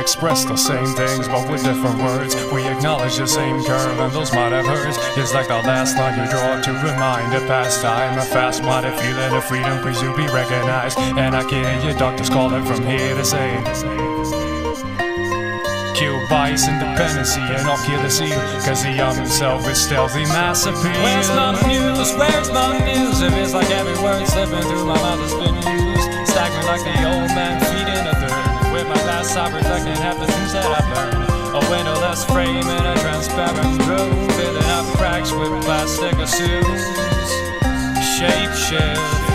express the same things but with different words. We acknowledge the same curve and those might have hurts. It's like the last line you draw to remind a past time. A fast-minded feeling of freedom, please to be recognized. And I can hear your doctors calling from here to say, kill bias, independency, and I'll kill the seal, cause the young himself is stealthy mass appeal. Where's my muse? Where's my muse? If it's like every word slipping through my mouth has been used, staggering like the old man feeding a third. With my glass eye reflecting half the things that I've learned. A windowless frame in a transparent room, filling up cracks with plastic assumes. Shape shift